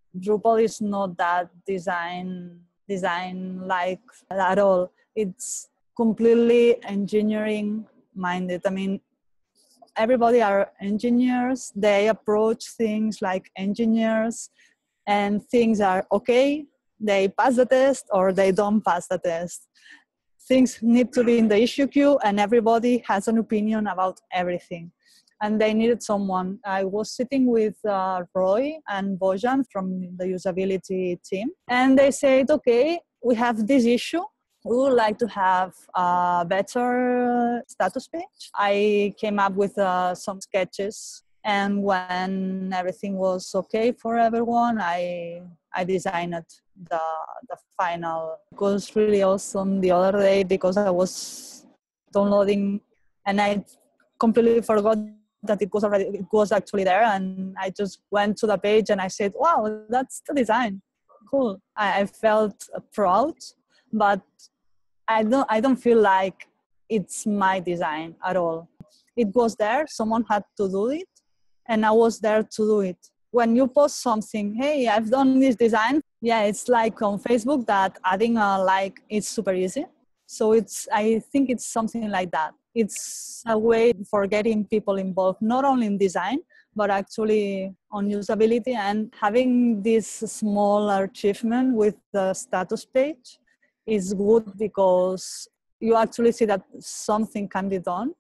Drupal is not that design like at all. It's completely engineering minded. I mean, everybody are engineers. They approach things like engineers, and things are okay. They pass the test or they don't pass the test. Things need to be in the issue queue, and everybody has an opinion about everything. And they needed someone. I was sitting with Roy and Bojan from the usability team, and they said, okay, we have this issue. We would like to have a better status page. I came up with some sketches, and when everything was okay for everyone, I designed the final. It was really awesome the other day because I was downloading and I completely forgot that it was actually there, and I just went to the page and I said, wow, that's the design. Cool. I felt proud, but I don't feel like it's my design at all. It was there, someone had to do it, and I was there to do it. When you post something, hey, I've done this design, yeah, it's like on Facebook that adding a like is super easy. So I think it's something like that. It's a way for getting people involved, not only in design, but actually on usability, and having this small achievement with the status page is good because you actually see that something can be done